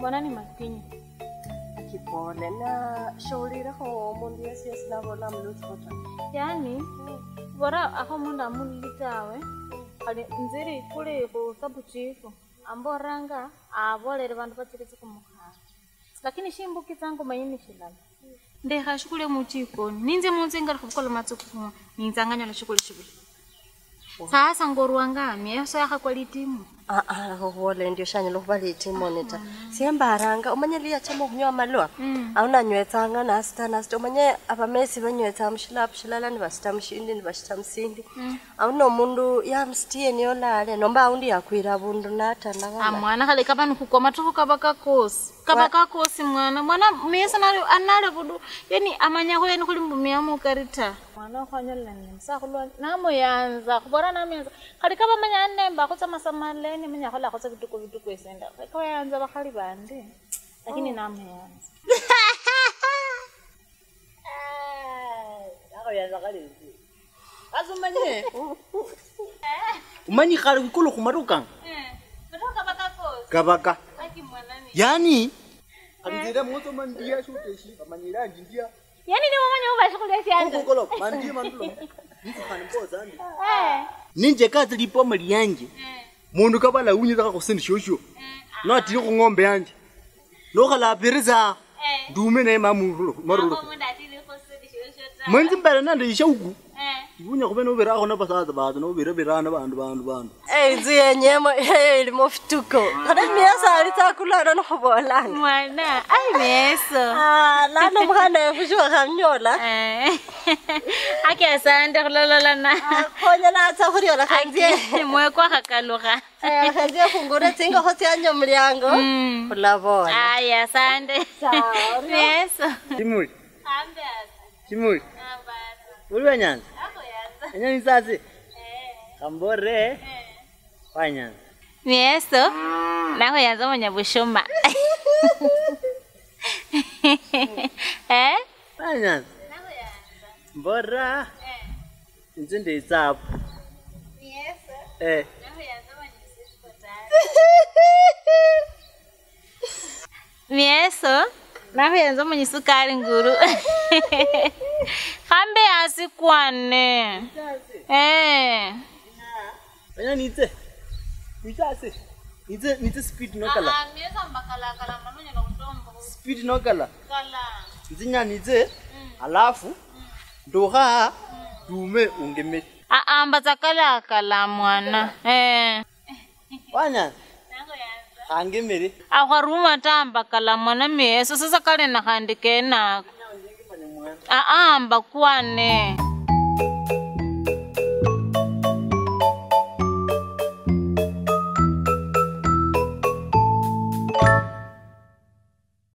Mbona ni makinyi? Kipole na shauri lako mundu yesi sinabona mluzi kota. Yani bora aho mundu amulitawe ali nziri kule ko sabuchiko amboranga abolere bantu bachiretse kumukha. Lakini shimbuki zangu mayini shilala. Ndeha shukule muchiko ninze munzenga kukola matsuku ninzanganya la shukule. Sasa ngoruanga mieso yakakwalitimu. Wole ndio shanya lokubali timoneta. Siambaranga umanyelia chamo kunywa malwa. Auna nywetsanga na sita umanye abamesi banywetsa mshilala ni basita mshindi ni bashita msindi. Auna mundu ya mstie niyo lale nomba aundi yakwira bundu natana. Mwana kale kabani kukoma tuko kabaka kosi mwana mesa nari anale budu yani amanya ko yani kulimbumia mu karita. Mwana kwanyala ni msakulwa namo yanza kubora namiyanza kali kaba manya nemba ko samasamale ni menya khola khotsa bituko esenda ko yanza bakhali bande lakini nami yanza ako yanza kale azumanye umani khali kukulu kumaruka batoka bakakosi kabaka aki mwanani yani amzira moto mandia shuteshi amanyira njindia yani ni mama nyumba shukuli sianza kokolo mandia mandulo niko kanimpoza ndi ninje kazi lipo mali yanje mundu kabala unyiza ko sendi shosho no atiri ko ngombe yanje no khala pereza ndume na mamurulo marulo mwenzi mbele nande yishauku ibunya kube no bera khona basaza bazo no bera berana bandu Ziye nyemo ilimo fituko. Kada miasa alitakula no khobola. Mwana ai meso. Lana mkhana yafushiwa kamnyola. Aki asante kulolola na. Khonya na atsakuriyo la kanzie. Mwe kwa kakaloga. Kanzie fungure tinga khoti anyo mlyango. Kulabona. Aya asante. Sawa. Meso. Kimuli Ambe kimuli asa. uli wanyanza Ako yanza. anyani sase kambore wanyanza Meso. Nako yanza manya bushoma. wanyanza Nako yanza. mbora nzinde itsapo Meso. Nako yanza manya sishkotari. Meso. Nako yanza manya sukari nguru. Kambe asikwane. anyani itse speed nokala Mesa mbakala manonya na kutombo. speed nokala Kala. nzinyani itse alafu ndoha dume ungeme Amba zakala mwana. wanyanza Nako yanza. angemere Akwaruma tamba kala mwana meso sasa kale na handike nako. Amba kwane.